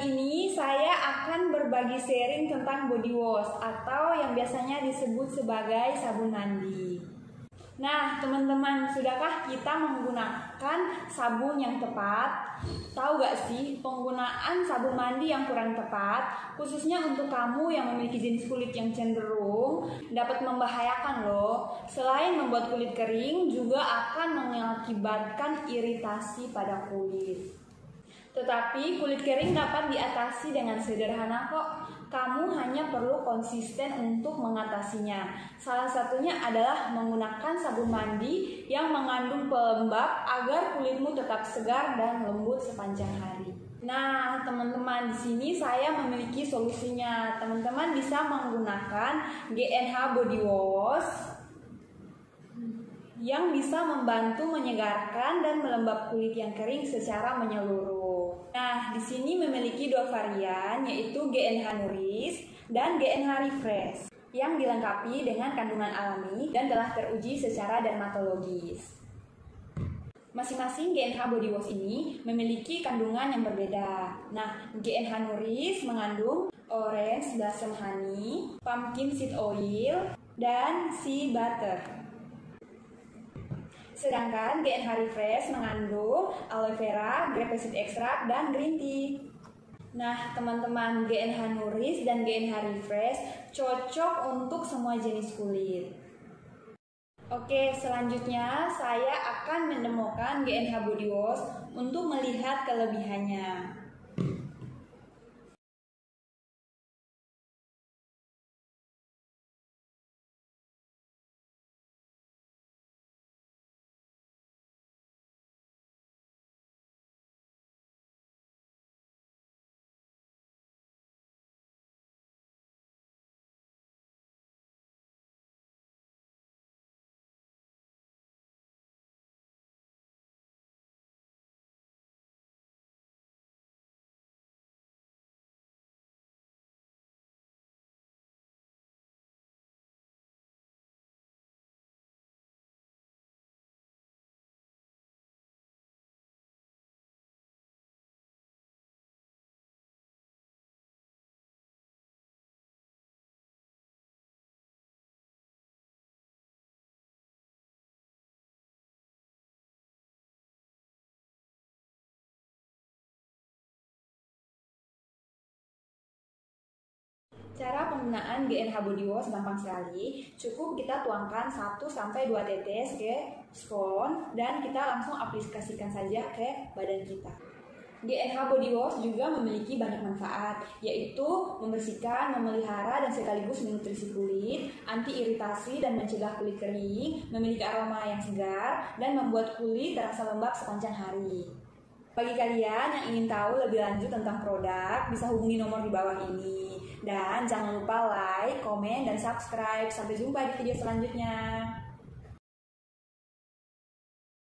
ini saya akan berbagi sharing tentang body wash atau yang biasanya disebut sebagai sabun mandi. Nah, teman-teman, sudahkah kita menggunakan sabun yang tepat? Tahu gak sih, penggunaan sabun mandi yang kurang tepat, khususnya untuk kamu yang memiliki jenis kulit yang cenderung, dapat membahayakan loh. Selain membuat kulit kering, juga akan mengakibatkan iritasi pada kulit. Tetapi kulit kering dapat diatasi dengan sederhana kok. Kamu hanya perlu konsisten untuk mengatasinya. Salah satunya adalah menggunakan sabun mandi yang mengandung pelembab agar kulitmu tetap segar dan lembut sepanjang hari. Nah, teman-teman, di sini saya memiliki solusinya. Teman-teman bisa menggunakan GNH Body Wash yang bisa membantu menyegarkan dan melembab kulit yang kering secara menyeluruh. Nah, di sini memiliki dua varian, yaitu GNH Nourish dan GNH Refresh, yang dilengkapi dengan kandungan alami dan telah teruji secara dermatologis. Masing-masing GNH Body Wash ini memiliki kandungan yang berbeda. Nah, GNH Nourish mengandung orange blossom honey, pumpkin seed oil, dan sea butter. Sedangkan GNH Refresh mengandung aloe vera, grape seed extract, dan green tea. Nah, teman-teman, GNH Nourish dan GNH Refresh cocok untuk semua jenis kulit. Oke, selanjutnya saya akan menemukan GNH Body Wash untuk melihat kelebihannya. Cara penggunaan GNH Body Wash gampang sekali. Cukup kita tuangkan 1-2 tetes ke spons dan kita langsung aplikasikan saja ke badan kita. GNH Body Wash juga memiliki banyak manfaat, yaitu membersihkan, memelihara, dan sekaligus menutrisi kulit, anti iritasi dan mencegah kulit kering, memiliki aroma yang segar, dan membuat kulit terasa lembab sepanjang hari. Bagi kalian yang ingin tahu lebih lanjut tentang produk, bisa hubungi nomor di bawah ini. Dan jangan lupa like, komen, dan subscribe. Sampai jumpa di video selanjutnya.